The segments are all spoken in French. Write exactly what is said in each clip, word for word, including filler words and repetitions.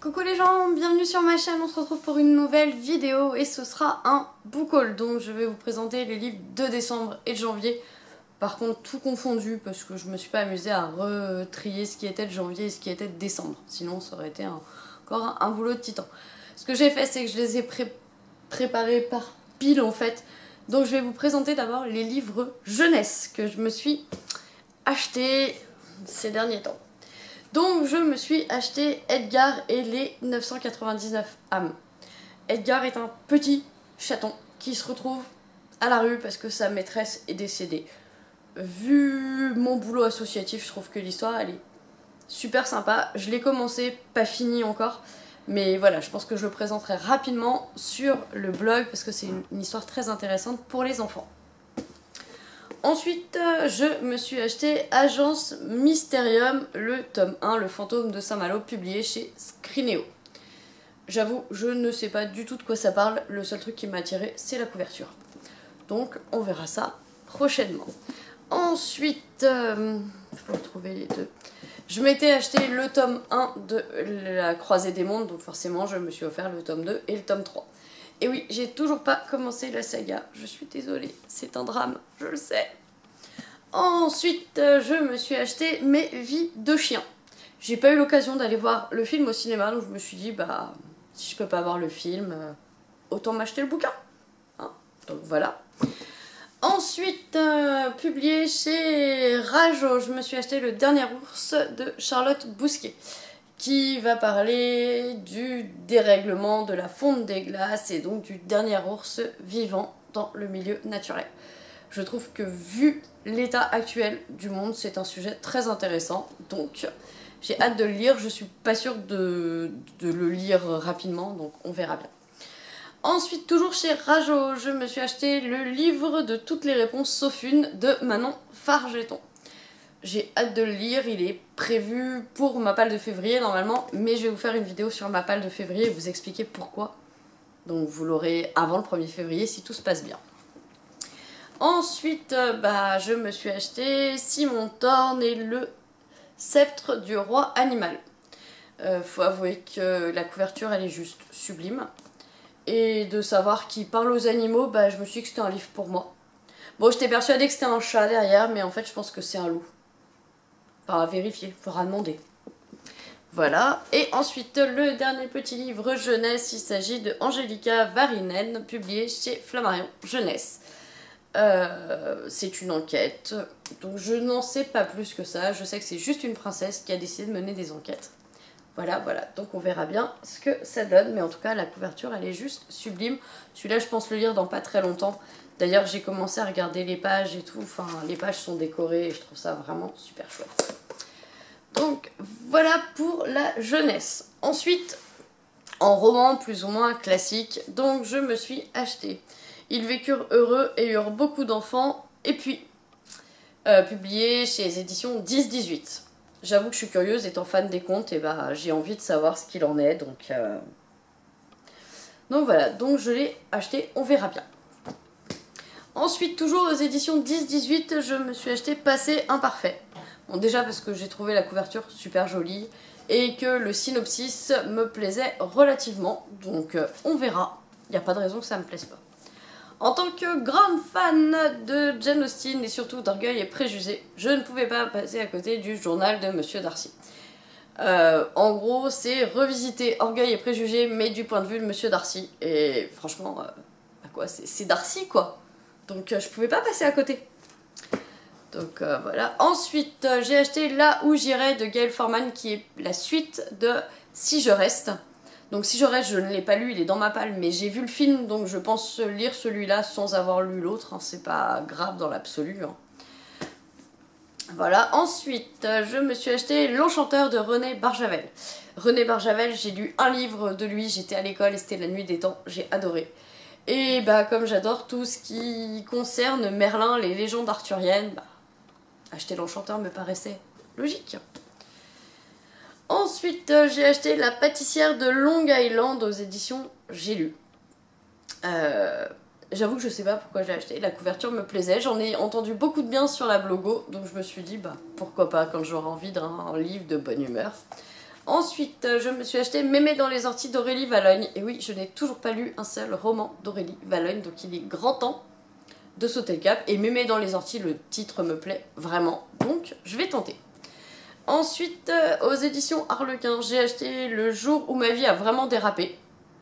Coucou les gens, bienvenue sur ma chaîne, on se retrouve pour une nouvelle vidéo et ce sera un book haul. Donc je vais vous présenter les livres de décembre et de janvier. Par contre tout confondu parce que je me suis pas amusée à retrier ce qui était de janvier et ce qui était de décembre. Sinon ça aurait été un, encore un, un boulot de titan. Ce que j'ai fait c'est que je les ai pré préparés par pile en fait. Donc je vais vous présenter d'abord les livres jeunesse que je me suis achetés ces derniers temps. Donc je me suis acheté Edgar et les neuf cent quatre-vingt-dix-neuf âmes. Edgar est un petit chaton qui se retrouve à la rue parce que sa maîtresse est décédée. Vu mon boulot associatif, je trouve que l'histoire elle est super sympa. Je l'ai commencé, pas fini encore. Mais voilà, je pense que je le présenterai rapidement sur le blog parce que c'est une, une histoire très intéressante pour les enfants. Ensuite, je me suis acheté Agence Mysterium, le tome un, Le fantôme de Saint-Malo, publié chez Scrinéo. J'avoue, je ne sais pas du tout de quoi ça parle, le seul truc qui m'a attiré, c'est la couverture. Donc, on verra ça prochainement. Ensuite, il euh, faut trouver les deux. Je m'étais acheté le tome un de La Croisée des Mondes, donc forcément, je me suis offert le tome deux et le tome trois. Et oui, j'ai toujours pas commencé la saga, je suis désolée, c'est un drame, je le sais. Ensuite, je me suis acheté Mes vies de chien. J'ai pas eu l'occasion d'aller voir le film au cinéma, donc je me suis dit, bah, si je peux pas voir le film, euh, autant m'acheter le bouquin. Hein, donc voilà. Ensuite, euh, publié chez Rajo, je me suis acheté Le Dernier Ours de Charlotte Bousquet, qui va parler du dérèglement de la fonte des glaces et donc du dernier ours vivant dans le milieu naturel. Je trouve que vu l'état actuel du monde, c'est un sujet très intéressant, donc j'ai hâte de le lire. Je suis pas sûre de, de le lire rapidement, donc on verra bien. Ensuite, toujours chez Rajo, je me suis acheté le livre de toutes les réponses sauf une de Manon Fargeton. J'ai hâte de le lire, il est prévu pour ma palle de février normalement, mais je vais vous faire une vidéo sur ma palle de février et vous expliquer pourquoi. Donc vous l'aurez avant le premier février si tout se passe bien. Ensuite, bah, je me suis acheté Simon Thorne et le sceptre du roi animal. Euh, faut avouer que la couverture elle est juste sublime. Et de savoir qu'il parle aux animaux, bah, je me suis dit que c'était un livre pour moi. Bon, j'étais persuadée que c'était un chat derrière, mais en fait je pense que c'est un loup. Enfin, à vérifier, faudra demander. Voilà. Et ensuite, le dernier petit livre jeunesse, il s'agit de Angelica Varinen, publié chez Flammarion Jeunesse. Euh, c'est une enquête, donc je n'en sais pas plus que ça. Je sais que c'est juste une princesse qui a décidé de mener des enquêtes. Voilà, voilà. Donc on verra bien ce que ça donne. Mais en tout cas, la couverture, elle est juste sublime. Celui-là, je pense le lire dans pas très longtemps. D'ailleurs, j'ai commencé à regarder les pages et tout. Enfin, les pages sont décorées et je trouve ça vraiment super chouette. Donc, voilà pour la jeunesse. Ensuite, en roman plus ou moins classique, donc je me suis acheté Ils vécurent heureux et eurent beaucoup d'enfants. Et puis, euh, publié chez les éditions dix dix-huit. J'avoue que je suis curieuse, étant fan des contes, et bah j'ai envie de savoir ce qu'il en est. Donc, euh... donc voilà, donc je l'ai acheté, on verra bien. Ensuite, toujours aux éditions dix dix-huit, je me suis acheté Passé imparfait. Bon, déjà parce que j'ai trouvé la couverture super jolie et que le synopsis me plaisait relativement. Donc euh, on verra, il n'y a pas de raison que ça me plaise pas. En tant que grande fan de Jane Austen et surtout d'Orgueil et Préjugés, je ne pouvais pas passer à côté du journal de Monsieur Darcy. Euh, en gros, c'est revisiter Orgueil et Préjugés, mais du point de vue de Monsieur Darcy. Et franchement, euh, bah quoi, c'est Darcy quoi. Donc euh, je pouvais pas passer à côté. Donc euh, voilà. Ensuite, euh, j'ai acheté Là où j'irai de Gaël Forman, qui est la suite de Si je reste. Donc Si je reste, je ne l'ai pas lu, il est dans ma palle, mais j'ai vu le film, donc je pense lire celui-là sans avoir lu l'autre. Hein, c'est pas grave dans l'absolu. Hein. Voilà. Ensuite, euh, je me suis acheté L'Enchanteur de René Barjavel. René Barjavel, j'ai lu un livre de lui, j'étais à l'école et c'était La Nuit des Temps, j'ai adoré. Et bah comme j'adore tout ce qui concerne Merlin, les légendes arthuriennes, bah, acheter l'Enchanteur me paraissait logique. Ensuite, euh, j'ai acheté La Pâtissière de Long Island aux éditions J'ai lu. Euh, J'avoue que je sais pas pourquoi j'ai acheté. La couverture me plaisait. J'en ai entendu beaucoup de bien sur la blogo, donc je me suis dit, bah pourquoi pas quand j'aurai envie d'un livre de bonne humeur. Ensuite, je me suis acheté Mémé dans les orties d'Aurélie Valognes. Et oui, je n'ai toujours pas lu un seul roman d'Aurélie Valognes, donc il est grand temps de sauter le cap. Et Mémé dans les orties, le titre me plaît vraiment, donc je vais tenter. Ensuite, aux éditions Harlequin, j'ai acheté Le jour où ma vie a vraiment dérapé.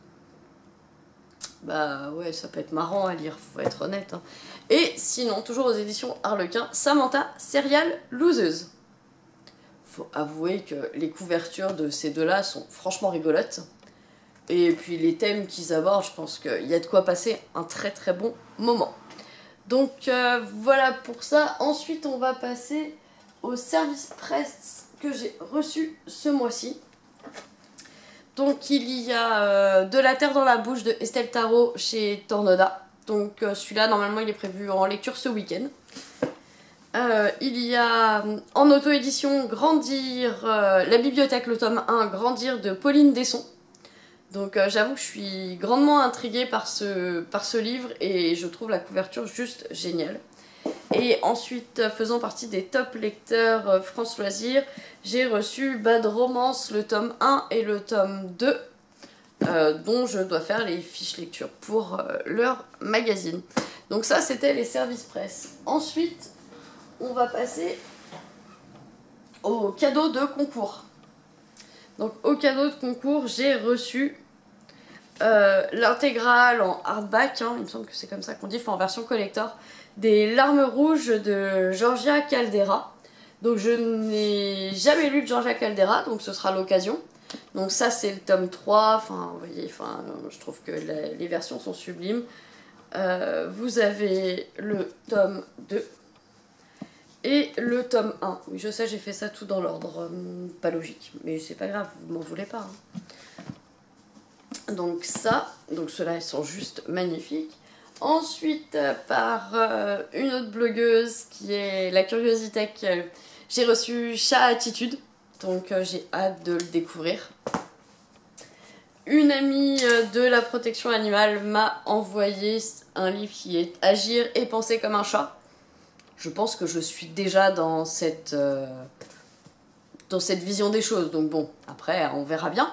Bah ouais, ça peut être marrant à lire, faut être honnête. Hein. Et sinon, toujours aux éditions Harlequin, Samantha, serial loseuse. Faut avouer que les couvertures de ces deux-là sont franchement rigolotes. Et puis les thèmes qu'ils abordent, je pense qu'il y a de quoi passer un très très bon moment. Donc euh, voilà pour ça. Ensuite, on va passer au service presse que j'ai reçu ce mois-ci. Donc il y a euh, De la terre dans la bouche de Estelle Tarot chez Tornada. Donc euh, celui-là, normalement, il est prévu en lecture ce week-end. Euh, il y a en auto-édition Grandir, euh, la bibliothèque, le tome un, Grandir de Pauline Desson. Donc euh, j'avoue que je suis grandement intriguée par ce, par ce livre et je trouve la couverture juste géniale. Et ensuite, faisant partie des top lecteurs euh, France Loisirs, j'ai reçu Bad Romance, le tome un et le tome deux, euh, dont je dois faire les fiches lecture pour euh, leur magazine. Donc ça, c'était les services presse. Ensuite, on va passer au cadeau de concours. Donc au cadeau de concours, j'ai reçu euh, l'intégrale en hardback, hein, il me semble que c'est comme ça qu'on dit, enfin en version collector, des Larmes rouges de Georgia Caldera. Donc je n'ai jamais lu de Georgia Caldera, donc ce sera l'occasion. Donc ça c'est le tome trois, enfin vous voyez, enfin, je trouve que la, les versions sont sublimes. Euh, vous avez le tome deux et le tome un. Oui, je sais, j'ai fait ça tout dans l'ordre, hum, pas logique, mais c'est pas grave, vous m'en voulez pas. Hein. Donc ça, donc ceux-là ils sont juste magnifiques. Ensuite, par euh, une autre blogueuse qui est La Curiositech, euh, j'ai reçu Chat Attitude, donc euh, j'ai hâte de le découvrir. Une amie euh, de la protection animale m'a envoyé un livre qui est Agir et penser comme un chat. Je pense que je suis déjà dans cette, euh, dans cette vision des choses, donc bon, après on verra bien.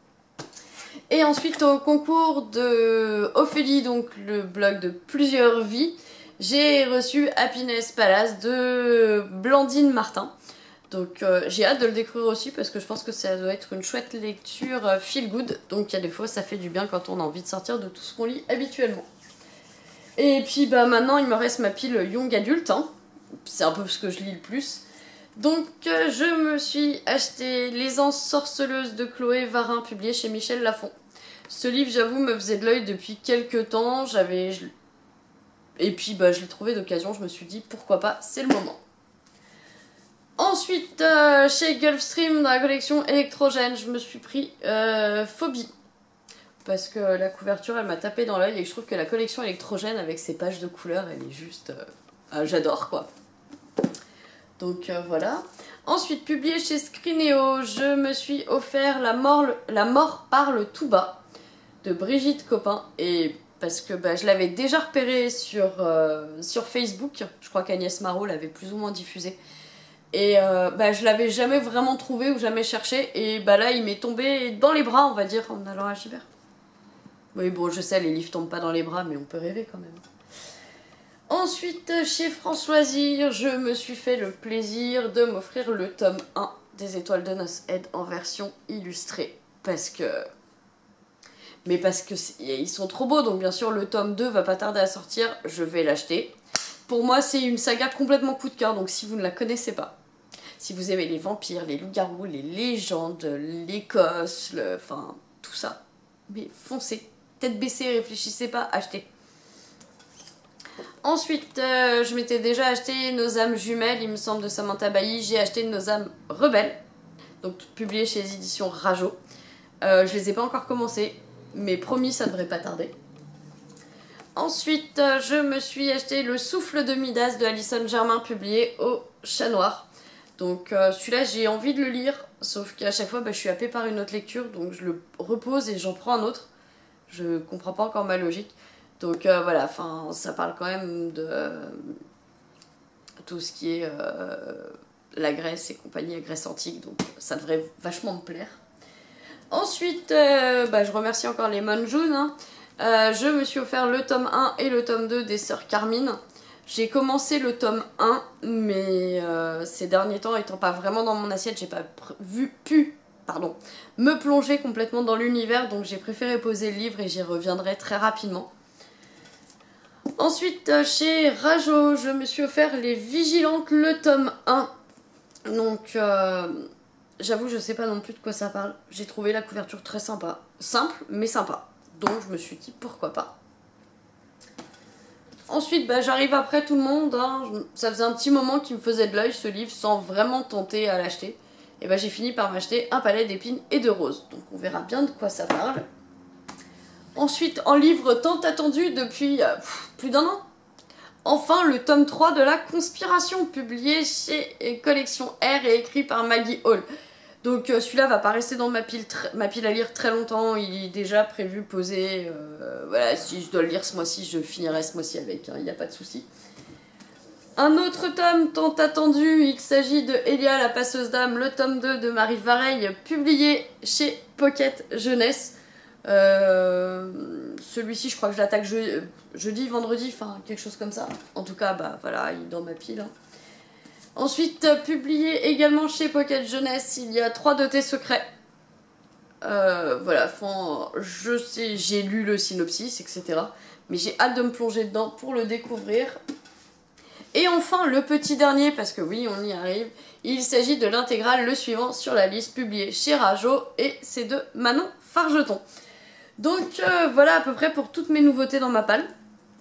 Et ensuite au concours de Ophélie, donc le blog de plusieurs vies, j'ai reçu Happiness Palace de Blandine Martin. Donc euh, j'ai hâte de le découvrir aussi parce que je pense que ça doit être une chouette lecture euh, feel good. Donc il y a des fois ça fait du bien quand on a envie de sortir de tout ce qu'on lit habituellement. Et puis bah maintenant il me reste ma pile Young Adulte, hein. C'est un peu ce que je lis le plus. Donc euh, je me suis acheté Les Ensorceleuses de Chloé Varin, publié chez Michel Lafon. Ce livre, j'avoue, me faisait de l'œil depuis quelques temps. J'avais... Et puis bah, je l'ai trouvé d'occasion, je me suis dit pourquoi pas, c'est le moment. Ensuite, euh, chez Gulfstream, dans la collection électrogène, je me suis pris euh, Phobie. Parce que la couverture, elle m'a tapé dans l'œil et je trouve que la collection électrogène, avec ses pages de couleurs, elle est juste... Euh, euh, j'adore, quoi. Donc euh, voilà. Ensuite, publié chez Scrineo, je me suis offert La mort, la mort parle tout bas de Brigitte Copin. Et parce que bah, je l'avais déjà repéré sur, euh, sur Facebook. Je crois qu'Agnès Marot l'avait plus ou moins diffusé. Et euh, bah, je l'avais jamais vraiment trouvé ou jamais cherché. Et bah, là, il m'est tombé dans les bras, on va dire, en allant à Gibert. Oui, bon, je sais, les livres tombent pas dans les bras, mais on peut rêver quand même. Ensuite, chez France Loisirs, je me suis fait le plaisir de m'offrir le tome un des Étoiles de Noces Ed en version illustrée. Parce que... Mais parce que ils sont trop beaux, donc bien sûr le tome deux va pas tarder à sortir, je vais l'acheter. Pour moi, c'est une saga complètement coup de cœur, donc si vous ne la connaissez pas, si vous aimez les vampires, les loups-garous, les légendes, l'Écosse, le... enfin tout ça, mais foncez, tête baissée, réfléchissez pas, achetez. Ensuite, euh, je m'étais déjà acheté Nos âmes jumelles, il me semble, de Samantha Bailly. J'ai acheté Nos âmes rebelles, donc publié chez les éditions Rajo. Euh, je les ai pas encore commencé, mais promis, ça devrait pas tarder. Ensuite, euh, je me suis acheté Le souffle de Midas de Alison Germain, publié au Chat Noir. Donc euh, celui-là, j'ai envie de le lire, sauf qu'à chaque fois, bah, je suis happée par une autre lecture, donc je le repose et j'en prends un autre. Je comprends pas encore ma logique. Donc euh, voilà, enfin, ça parle quand même de euh, tout ce qui est euh, la Grèce et compagnie, la Grèce antique, donc ça devrait vachement me plaire. Ensuite, euh, bah, je remercie encore les Monjun. Hein. Euh, je me suis offert le tome un et le tome deux des Sœurs Carmine. J'ai commencé le tome un, mais euh, ces derniers temps étant pas vraiment dans mon assiette, j'ai pas vu, pu pardon, me plonger complètement dans l'univers, donc j'ai préféré poser le livre et j'y reviendrai très rapidement. Ensuite, chez Rajo, je me suis offert Les Vigilantes, le tome un. Donc, euh, j'avoue, je sais pas non plus de quoi ça parle. J'ai trouvé la couverture très sympa. Simple, mais sympa. Donc, je me suis dit, pourquoi pas. Ensuite, bah, j'arrive après tout le monde. Hein. Ça faisait un petit moment qu'il me faisait de l'œil, ce livre, sans vraiment tenter à l'acheter. Et bah, j'ai fini par m'acheter Un palais d'épines et de roses. Donc, on verra bien de quoi ça parle. Ensuite, en livre tant attendu depuis euh, pff, plus d'un an. Enfin, le tome trois de La Conspiration, publié chez Collection R et écrit par Maggie Hall. Donc euh, celui-là va pas rester dans ma pile, ma pile à lire très longtemps, il est déjà prévu, posé. Euh, voilà, si je dois le lire ce mois-ci, je finirai ce mois-ci avec, il hein, n'y a pas de souci. Un autre tome tant attendu, il s'agit de Elia la passeuse d'âme, le tome deux de Marie Vareille, publié chez Pocket Jeunesse. Euh, Celui-ci, je crois que je l'attaque je, jeudi, vendredi, enfin quelque chose comme ça. En tout cas, bah voilà, il est dans ma pile. Hein. Ensuite, publié également chez Pocket Jeunesse, il y a trois de tes secrets. Euh, voilà, enfin, je sais, j'ai lu le synopsis, et cetera. Mais j'ai hâte de me plonger dedans pour le découvrir. Et enfin, le petit dernier, parce que oui, on y arrive, il s'agit de l'intégrale Le Suivant sur la liste, publié chez Rajo, et c'est de Manon Fargeton. Donc euh, voilà à peu près pour toutes mes nouveautés dans ma palle.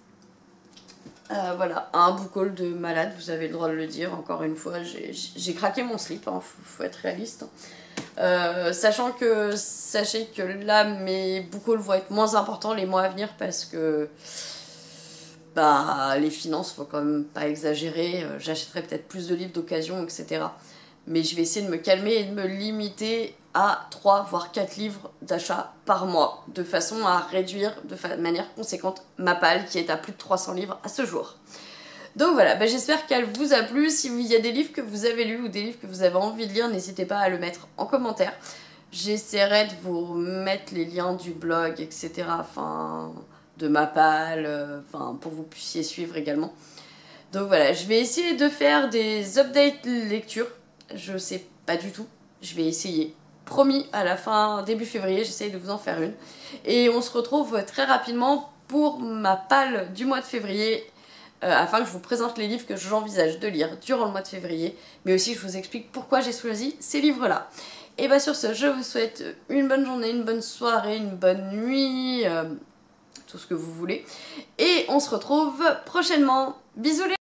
Euh, voilà, un book haul de malade, vous avez le droit de le dire, encore une fois, j'ai craqué mon slip, hein, faut, faut être réaliste. Euh, sachant que, sachez que là, mes book hauls vont être moins importants les mois à venir parce que bah, les finances, faut quand même pas exagérer, j'achèterai peut-être plus de livres d'occasion, et cetera. Mais je vais essayer de me calmer et de me limiter à trois voire quatre livres d'achat par mois, de façon à réduire de manière conséquente ma palle qui est à plus de trois cents livres à ce jour. Donc voilà, bah j'espère qu'elle vous a plu. Si il y a des livres que vous avez lus ou des livres que vous avez envie de lire, n'hésitez pas à le mettre en commentaire. J'essaierai de vous mettre les liens du blog, et cetera. Enfin, de ma palle, enfin, pour que vous puissiez suivre également. Donc voilà, je vais essayer de faire des updates lecture. Je sais pas du tout, je vais essayer. Promis, à la fin, début février, j'essaye de vous en faire une. Et on se retrouve très rapidement pour ma palle du mois de février, euh, afin que je vous présente les livres que j'envisage de lire durant le mois de février, mais aussi que je vous explique pourquoi j'ai choisi ces livres-là. Et bah sur ce, je vous souhaite une bonne journée, une bonne soirée, une bonne nuit, euh, tout ce que vous voulez. Et on se retrouve prochainement. Bisous les